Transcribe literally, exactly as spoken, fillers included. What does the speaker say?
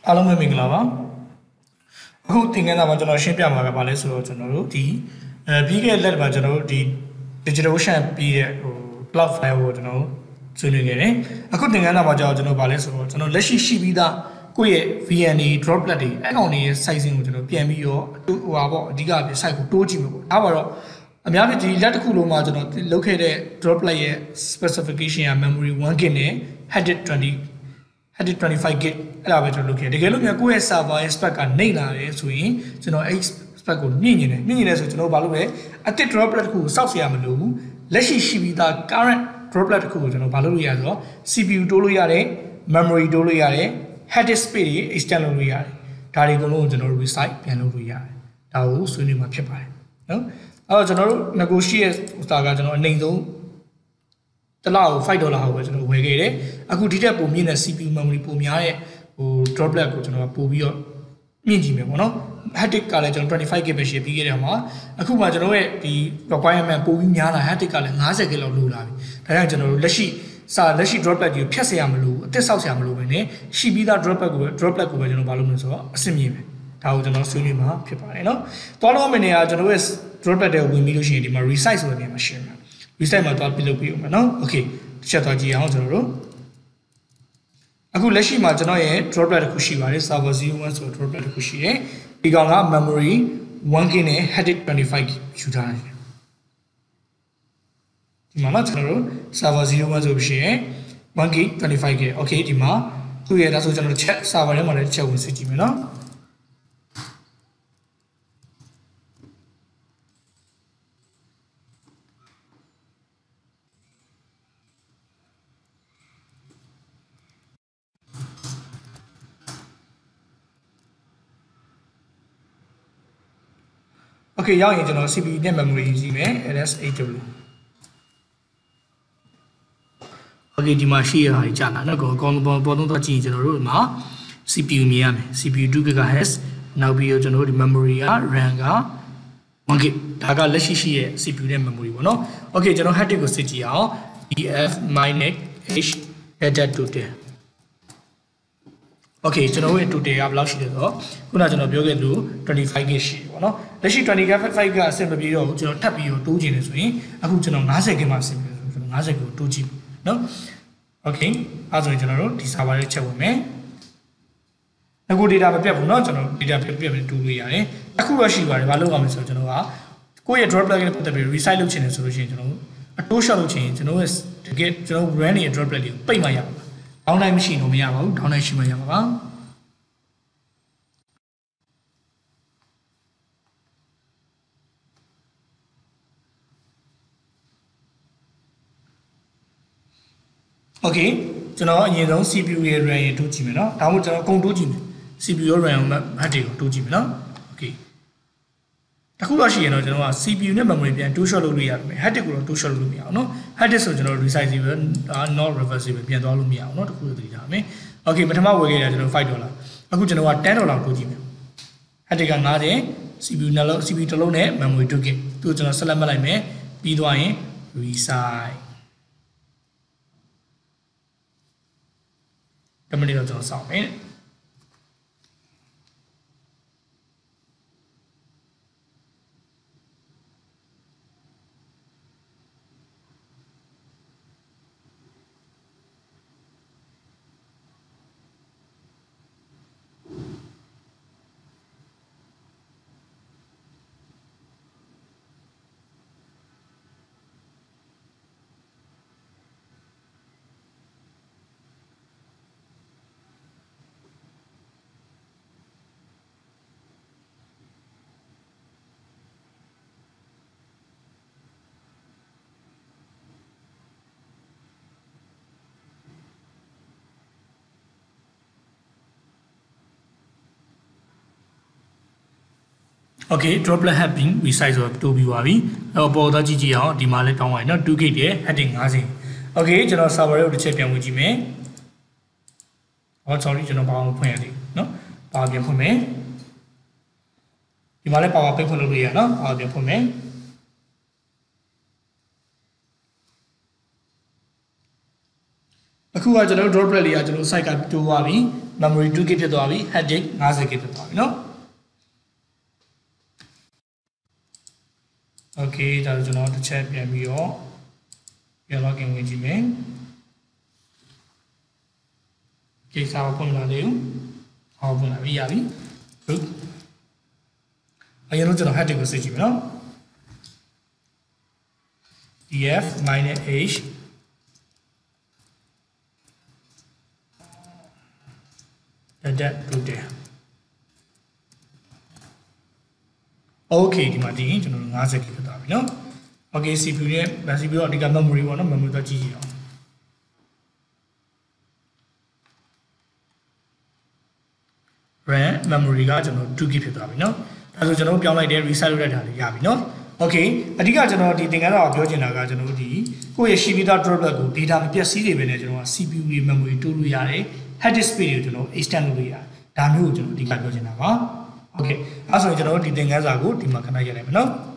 အားလုံးပဲမင်္ဂလာပါအခုသင်ခန်းစာမှာကျွန်တော်ရှင်းပြမှာကဘာလဲဆိုတော့ကျွန်တော်တို့ဒီအဲပြီးခဲ့တဲ့လက်မှာကျွန်တော်တို့ဒီ digital ocean ပြီးတဲ့ဟို cloud file ကိုကျွန်တော်ဆွေးနွေးခဲ့တယ်အခုသင်ခန်းစာမှာကျွန်တော်ကျွန်တော်ဘာလဲဆိုတော့ကျွန်တော်လက်ရှိရှိပြီးသားကိုယ့်ရဲ့ V N A droplet တွေအကောင်တွေရဲ့ sizing ကိုကျွန်တော်ပြန်ပြီးတော့ဟိုဟာပေါ့အဓိက site ကိုတိုးကြည့်မှာပေါ့ဒါပါတော့အများကြီးဒီလက်တစ်ခုလုံးမှာကျွန်တော်လုပ်ခဲ့တဲ့ droplet ရဲ့ specification က memory one gig နဲ့ headed twenty headed twenty-five gig အဲ့ဒါပဲကျွန်တော်လုပ်ခဲ့တကယ်လို့များကိုယ့်ရဲ့ server ရဲ့ spec ကနေလာတယ်ဆိုရင်ကျွန်တော်အဲ့ spec ကိုညှိနေတယ်ညှိနေတယ်ဆိုကျွန်တော်ဘာလုပ်လဲအသစ် droplet တစ်ခုကိုစောက်เสียမလို့ဘူးလက်ရှိရှိပြီးသား current droplet တစ်ခုကိုကျွန်တော်ဘာလုပ်လို့ရဆိုတော့ C P U တိုးလို့ရတယ် memory တိုးလို့ရတယ် headed space တွေ extend လုပ်လို့ရတယ်ဒါတွေအကုန်လုံးကိုကျွန်တော် resize ပြန်လုပ်လို့ရတယ်ဒါကိုဆွေးနွေးမှာဖြစ်ပါတယ်နော်အဲ့တော့ကျွန်တော်တို့ negotiate ဥစားကကျွန်တော်အနေဆုံးတလောက်fiveဒေါ်လာဟောပဲကျွန်တော်ဝယ်ခဲ့တယ်အခုဒီတက်ပုံမြင့်တဲ့ C P U memory ပုံများတဲ့ဟို droplet ကိုကျွန်တော်ပို့ပြီးတော့မြင့်ကြည့်မယ်ပေါ့နော် hard disk ကလည်းကျွန်တော်twenty-five gig ပဲရှင်းပြီးခဲ့တယ်မှာအခုမှကျွန်တော်ရဲ့ဒီ requirement ပို့ပြီးများလာ hard disk ကလည်းfifty gig လောက်လိုလာပြီဒါကြောင့်ကျွန်တော်တို့လက်ရှိစာလက်ရှိ droplet ကိုဖြတ်เสียရမလို့အသစ်ဆောက်เสียရမလို့ပဲねရှိပြီးသား droplet ကိုပဲ droplet ကိုပဲကျွန်တော်ဘာလုပ်မလဲဆိုတော့အဆင့်မြင့်ပဲဒါကိုကျွန်တော်ဆွေးနွေးမှာဖြစ်ပါတယ်เนาะတွားတော့မယ့်နေရာကျွန်တော်ရဲ့ droplet တွေကိုဝင်ပြီးလို့ရှိရင်ဒီမှာ resize ဆိုတဲ့နေရာမှာရှင်းမှာ resize မှာတွားပြလုပ်ပြီးအောင်မယ်เนาะ okay တစ်ချက်သွားကြည့်အောင်ကျွန်တော်တို့အခုလက်ရှိမှာကျွန်တော်ရဲ့ droplet တစ်ခုရှိပါတယ် server zero one ဆို droplet တစ်ခုရှိတယ်ဒီကောင်က memory one gig နဲ့ headed twenty-five gig ယူထားတယ်ဒီမှာတော့ကျွန်တော်တို့ server zero one ဆိုပြီးရင်one gig twenty-five gig okay ဒီမှာသူ့ရဲ့ဒါဆိုကျွန်တော်တို့ chat server ထဲမှာလည်းချက်ဝင်စစ်ကြည့်မယ်နော်Okay ရောက်ရင်ကျွန်တော် C P U နဲ့ memory ယူကြည့်မယ် L S eight W Okay ဒီမှာရှိရတာကြီးကြာလာတော့ကောကောပေါ်ပေါ်တော့ကြည့်ကျွန်တော်တို့ဒီမှာ C P U မြင်ရမယ် C P U two gigahertz နောက်ပြီးတော့ကျွန်တော်တို့ဒီ memory က RAM ကone gig ဒါကလက်ရှိရှိရဲ့ C P U နဲ့ memory ပေါ့နော် Okay ကျွန်တော် hard disk ကိုစစ်ကြည့်အောင် D F minus H data total Okay ကျွန်တော်ရဲ့ total ကဘယ်လောက်ရှိလဲဆိုတော့ခုနကကျွန်တော်ပြောခဲ့သလိုtwenty-five gig ရှိပေါ့နော်လက်ရှိtwenty-five gig ကအဆင်မပြေတော့ဘူးကျွန်တော်ထပ်ပြီးတော့တိုးချင်တယ်ဆိုရင်အခုကျွန်တော်fifty gig မှာအဆင်ပြေဆိုကျွန်တော်fiftyကိုတိုးကြည့်နော် Okay အဲဆိုရင်ကျွန်တော်တို့ဒီ server လေးချက်ဝင်မယ်အခု data မပြတ်ဘူးเนาะကျွန်တော် data ပြတ်ပြတ်ပြီးတိုးလို့ရတယ်အခုတော့ရှိပါတယ်ဘာလုပ်ရမလဲဆိုတော့ကျွန်တော်ကကိုယ့်ရဲ့ droplet နဲ့ပတ်သက်ပြီး resize လုပ်ချင်တယ်ဆိုလို့ရှိရင်ကျွန်တော်အတိုး shot လုပ်ချင်ရင်ကျွန်တော်ရဲ့တကယ်ကျွန်တော် run ရဲ့ droplet လေးကိုပိတ်မှရမှာdowntime မရှိတော့မရပါဘူး downtime ရှိမှရမှာပါOkay ကျွန်တော်အရင်ဆုံး C P U ရဲ့ RAM ကိုတိုးကြည့်မယ်เนาะဒါမှမဟုတ်ကျွန်တော်အကုန်တိုးကြည့်မယ် C P U ရဲ့ RAM ကို hard disk ကိုတိုးကြည့်မယ်เนาะ Okay တခုတော့ရှိရင်တော့ကျွန်တော်က C P U နဲ့ memory ပြန်တိုး shot လုပ်လို့ရမယ် hard disk ကိုတော့တိုး shot လုပ်လို့မရအောင်เนาะ hard disk ဆိုကျွန်တော် resizable not reversible ပြန်သွားလို့မရအောင်เนาะတခုတော့သိထားမယ် Okay ပထမဝယ်ခဲ့တာကျွန်တော်fiveဒေါ်လာအခုကျွန်တော်ကtenဒေါ်လာတိုးကြည့်မယ် hard disk ကfifty C P U နှလုံး C P U တစ်လုံးနဲ့ memory two gig သူ့ကျွန်တော်ဆက်လက်မှတ်လိုက်မယ်ပြီးသွားရင် resizeတမန်တော့ကျွန်တော်စောင့်မယ် Okay droplet have been resize ဆိုတိုးပြီးပါပြီအဲ့တော့ပေါ်တော့ကြည့်ကြည့်အောင်ဒီမှာလည်းတောင်းပါရနော်two gig ရဲ့ heading fifty Okay ကျွန်တော် server ကိုတစ်ချက်ပြန်ဝင်ကြည့်မယ်ဟော sorry ကျွန်တော်ဘာမှမဖွင့်ရသေးဘူးနော်ဘာပြန်ဖွင့်မယ်ဒီမှာလည်း power pick ဖွင့်လို့ရနော်ဘာပြန်ဖွင့်မယ် အခုကကျွန်တော်တို့ droplet လေးကကျွန်တော် site ကတိုးသွားပြီ memory two gig ဖြစ်သွားပြီ hard disk fifty gig ဖြစ်သွားပြီเนาะ okay ဒါဆိုကျွန်တော်တစ်ချက်ပြန်ပြီးတော့ပြန် login ဝင်ကြည့်မယ်ကိစ္စကိုဖွင့်လာလေဦးဟောဖွင့်လာပြီရပြီ root အရင်တော့ကျွန်တော် hard disk ကိုစစ်ကြည့်မယ်เนาะ df minus h that today okay ဒီမှာဒီကျွန်တော်fifty gig ဖြစ်သွားပြီเนาะ okay C P U နဲ့ C P U တော့အဓိက memory ပေါ့เนาะ memory တော့ကြည့်ကြည့်အောင် RAM memory ကကျွန်တော်two gig ဖြစ်သွားပြီเนาะဒါဆိုကျွန်တော်ပြောင်းလိုက်တယ် reset လုပ်လိုက်တာလေးရပြီเนาะ okay အဓိကကျွန်တော်ဒီသင်ခန်းစာကိုပြောချင်တာကကျွန်တော်ဒီကိုယ့်ရဲ့ရှိပြီးသား droplet ကို data မပြတ်စီးနေပဲနဲ့ကျွန်တော်က C P U တွေ memory တိုးလို့ရတယ် hard disk space ကိုကျွန်တော် extend လုပ်လို့ရတယ်ဒါမျိုးကိုကျွန်တော်အဓိကပြောချင်တာပါ okay အဲ့ဆိုရင်ကျွန်တော်ဒီသင်ခန်းစာကိုဒီမှာခဏရက်လိုက်မယ်เนาะ